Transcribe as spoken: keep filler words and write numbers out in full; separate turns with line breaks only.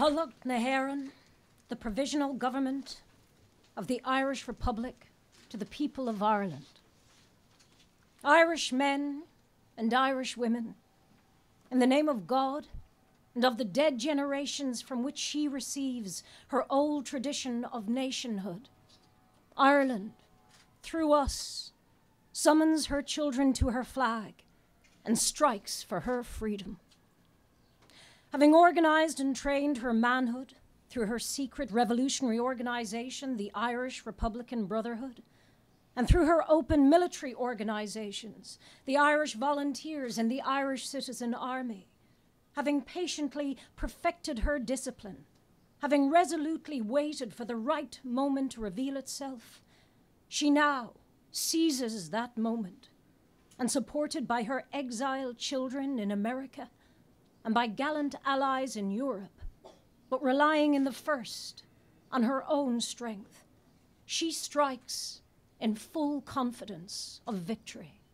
Thulach na hÉireann, the provisional government of the Irish Republic to the people of Ireland. Irish men and Irish women, in the name of God and of the dead generations from which she receives her old tradition of nationhood, Ireland, through us, summons her children to her flag and strikes for her freedom. Having organized and trained her manhood through her secret revolutionary organization, the Irish Republican Brotherhood, and through her open military organizations, the Irish Volunteers and the Irish Citizen Army, having patiently perfected her discipline, having resolutely waited for the right moment to reveal itself, she now seizes that moment, and supported by her exiled children in America and by gallant allies in Europe, but relying in the first on her own strength, she strikes in full confidence of victory.